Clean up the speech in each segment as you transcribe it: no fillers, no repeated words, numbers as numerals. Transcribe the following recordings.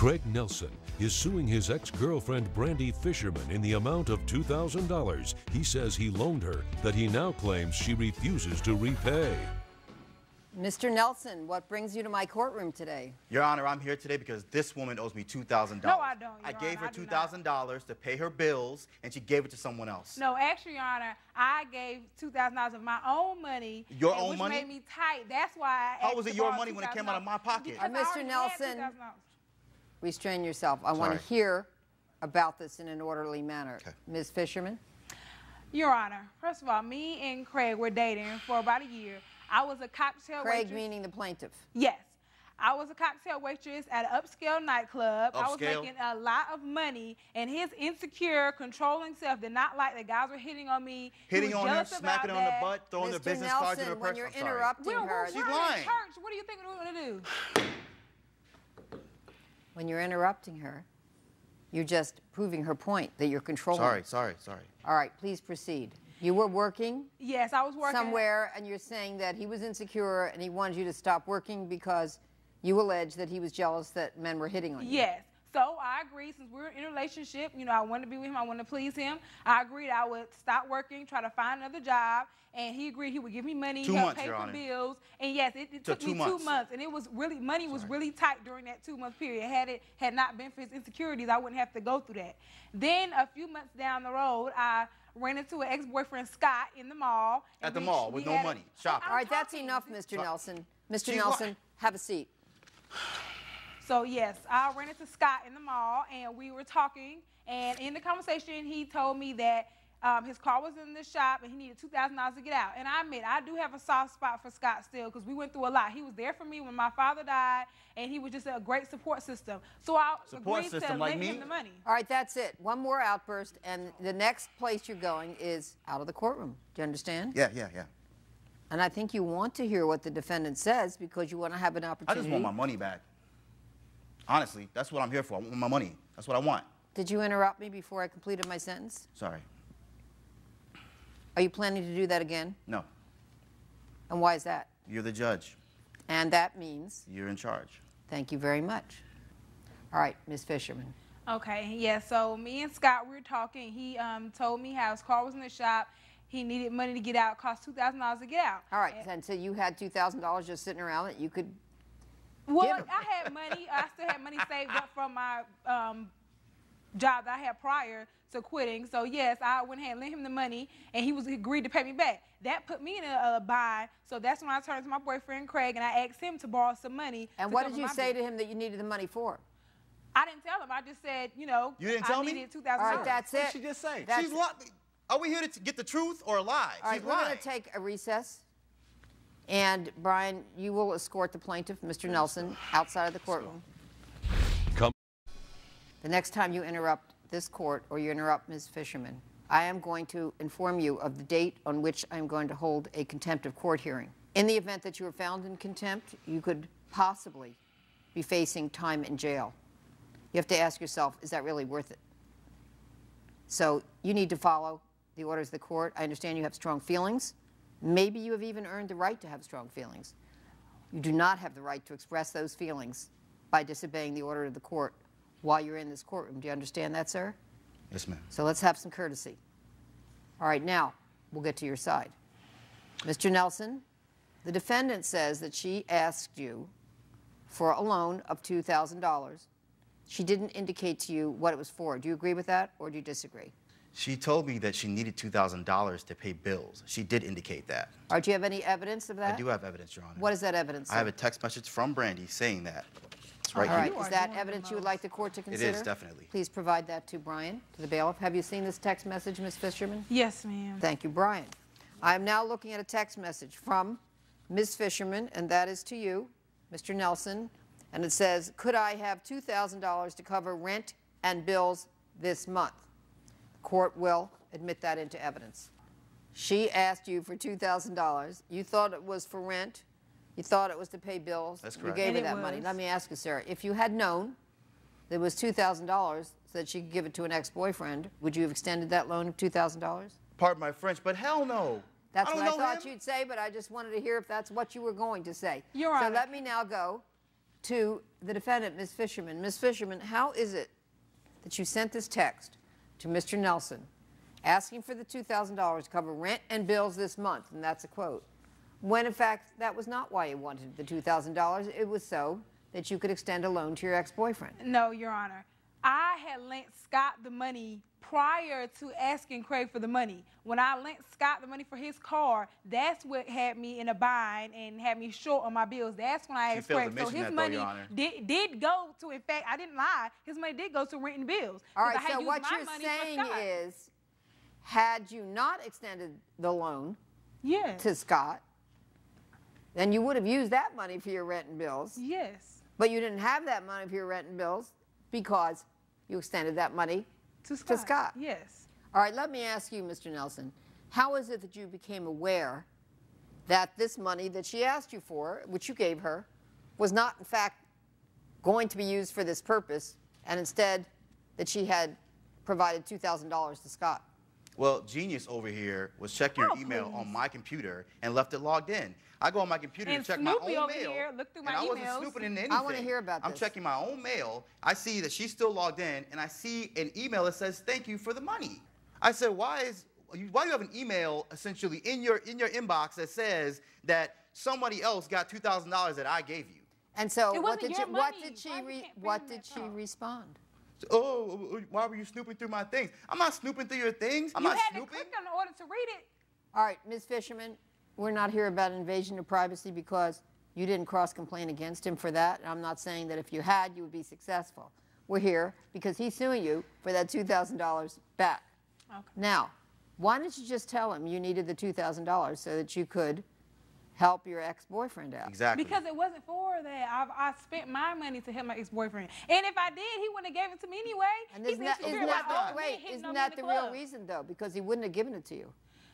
Craig Nelson is suing his ex-girlfriend Brandy Fisherman in the amount of $2,000 he says he loaned her that he now claims she refuses to repay. Mr. Nelson, what brings you to my courtroom today? Your Honor, I'm here today because this woman owes me $2,000. No, I don't, Your I gave her Honor, $2,000 to pay her bills, and she gave it to someone else. No, actually, Your Honor, I gave $2,000 of my own money. Your own which money? made me tight. That's why I How was it your money when it came out of my pocket? Mr. Nelson, restrain yourself. I want to hear about this in an orderly manner. Okay. Ms. Fisherman? Your Honor, first of all, me and Craig were dating for about a year. I was a cocktail waitress. Craig meaning the plaintiff? Yes. I was a cocktail waitress at an upscale nightclub. I was making a lot of money, and his insecure, controlling self did not like that guys were hitting on me. Hitting on her, smacking her on the butt, throwing their business cards in her purse. When you're interrupting her, she's lying. Church, what do you think we're going to do? When you're interrupting her, you're just proving her point that you're controlling. Sorry. All right, please proceed. You were working? Yes, I was working somewhere, and you're saying that he was insecure and he wanted you to stop working because you allege that he was jealous that men were hitting on you. Yes. So I agreed, since we were in a relationship, you know, I wanted to be with him, I wanted to please him. I agreed I would stop working, try to find another job, and he agreed he would give me money, help pay for bills. And yes, it took me 2 months, and it was really, money was really tight during that 2-month period. Had it not been for his insecurities, I wouldn't have to go through that. Then a few months down the road, I ran into an ex-boyfriend, Scott, in the mall. At the mall with no money, shopping. All right, that's enough, Mr. Nelson. Mr. Nelson, have a seat. So, yes, I ran into Scott in the mall, and we were talking, and in the conversation, he told me that his car was in the shop, and he needed $2,000 to get out. And I admit, I do have a soft spot for Scott still, because we went through a lot. He was there for me when my father died, and he was just a great support system. So I agreed to lend him the money. All right, that's it. One more outburst, and the next place you're going is out of the courtroom. Do you understand? Yeah. And I think you want to hear what the defendant says because you want to have an opportunity. I just want my money back. Honestly, that's what I'm here for. I want my money. That's what I want. Did you interrupt me before I completed my sentence? Sorry. Are you planning to do that again? No. And why is that? You're the judge. And that means? You're in charge. Thank you very much. All right, Ms. Fisherman. Okay, yeah, so me and Scott, we were talking. He told me how his car was in the shop. He needed money to get out. It cost $2,000 to get out. All right, and so you had $2,000 just sitting around that you could Well, I had money. I still had money saved up from my job that I had prior to quitting. So, yes, I went ahead and lent him the money, and he agreed to pay me back. That put me in a bind. So that's when I turned to my boyfriend, Craig, and I asked him to borrow some money. And what did you say to him that you needed the money for? I didn't tell him. I just said, you know, you didn't tell I needed $2,000. All right, that's it. What did she just say? That's She's lying. Are we here to get the truth or a lie? All right, we're going to take a recess. And, Brian, you will escort the plaintiff, Mr. Nelson, outside of the courtroom. Come. The next time you interrupt this court or you interrupt Ms. Fisherman, I am going to inform you of the date on which I'm going to hold a contempt of court hearing. In the event that you are found in contempt, you could possibly be facing time in jail. You have to ask yourself, is that really worth it? So you need to follow the orders of the court. I understand you have strong feelings. Maybe you have even earned the right to have strong feelings. You do not have the right to express those feelings by disobeying the order of the court while you're in this courtroom. Do you understand that, sir? Yes, ma'am. So let's have some courtesy. All right, now we'll get to your side. Mr. Nelson, the defendant says that she asked you for a loan of $2,000. She didn't indicate to you what it was for. Do you agree with that, or do you disagree? She told me that she needed $2,000 to pay bills. She did indicate that. All right, do you have any evidence of that? I do have evidence, Your Honor. What is that evidence? I have a text message from Brandy saying that. It's right All right, here. is that evidence you would like the court to consider? It is, definitely. Please provide that to Brian, to the bailiff. Have you seen this text message, Ms. Fisherman? Yes, ma'am. Thank you, Brian. I am now looking at a text message from Ms. Fisherman, and that is to you, Mr. Nelson, and it says, could I have $2,000 to cover rent and bills this month? The court will admit that into evidence. She asked you for $2,000. You thought it was for rent. You thought it was to pay bills. That's correct. You gave her that money. Let me ask you, Sarah, if you had known there was $2,000 so that she could give it to an ex-boyfriend, would you have extended that loan of $2,000? Pardon my French, but hell no. That's what I thought you'd say, but I just wanted to hear if that's what you were going to say. Your Honor. So let me now go to the defendant, Ms. Fisherman. Ms. Fisherman, how is it that you sent this text to Mr. Nelson asking for the $2,000 to cover rent and bills this month, and that's a quote, when in fact that was not why you wanted the $2,000, it was so that you could extend a loan to your ex-boyfriend? No, Your Honor. I had lent Scott the money prior to asking Craig for the money. When I lent Scott the money for his car, that's what had me in a bind and had me short on my bills. That's when I asked Craig. So his money did go to, in fact, I didn't lie, his money did go to rent and bills. All right, so what you're saying is, had you not extended the loan to Scott, then you would have used that money for your rent and bills. Yes. But you didn't have that money for your rent and bills because you extended that money to Scott. Yes. All right, let me ask you, Mr. Nelson, how is it that you became aware that this money that she asked you for, which you gave her, was not in fact going to be used for this purpose, and instead that she had provided $2,000 to Scott? Well, Genius over here was checking your email on my computer and left it logged in. I go on my computer to check my own mail, and I wasn't snooping in anything. I want to hear about this. I'm checking my own mail. I see that she's still logged in, and I see an email that says, "Thank you for the money." I said, why do you have an email essentially in your inbox that says that somebody else got $2,000 that I gave you? And so what did she respond? Oh, why were you snooping through my things? I'm not snooping through your things. I'm not snooping. You had to click on the order to read it. All right, Ms. Fisherman, we're not here about invasion of privacy because you didn't cross-complain against him for that. And I'm not saying that if you had, you would be successful. We're here because he's suing you for that $2,000 back. Okay. Now, why didn't you just tell him you needed the $2,000 so that you could help your ex-boyfriend out? Exactly. Because it wasn't for that. I spent my money to help my ex-boyfriend. And if I did, he wouldn't have gave it to me anyway. And isn't that the real reason, though? Because he wouldn't have given it to you.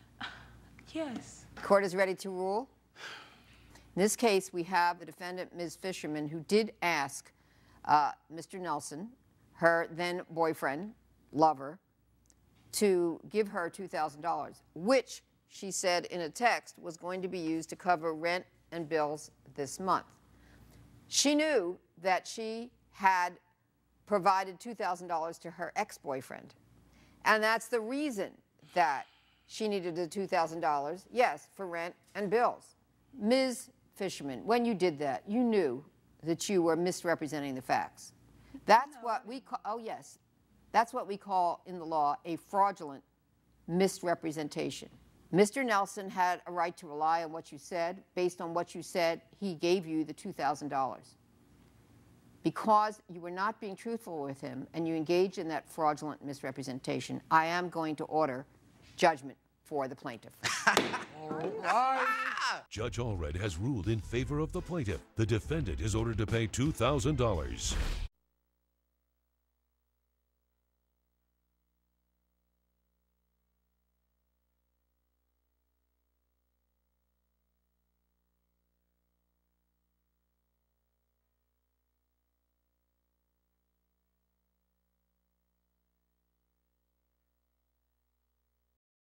Yes. Court is ready to rule. In this case, we have the defendant, Ms. Fisherman, who did ask Mr. Nelson, her then boyfriend, lover, to give her $2,000, which she said in a text was going to be used to cover rent and bills this month. She knew that she had provided $2,000 to her ex-boyfriend, and that's the reason that she needed the $2,000, yes, for rent and bills. Ms. Fisherman, when you did that, you knew that you were misrepresenting the facts. That's what we call, oh yes, that's what we call in the law a fraudulent misrepresentation. Mr. Nelson had a right to rely on what you said. Based on what you said, he gave you the $2,000. Because you were not being truthful with him and you engaged in that fraudulent misrepresentation, I am going to order judgment for the plaintiff. All right. Judge Allred has ruled in favor of the plaintiff. The defendant is ordered to pay $2,000.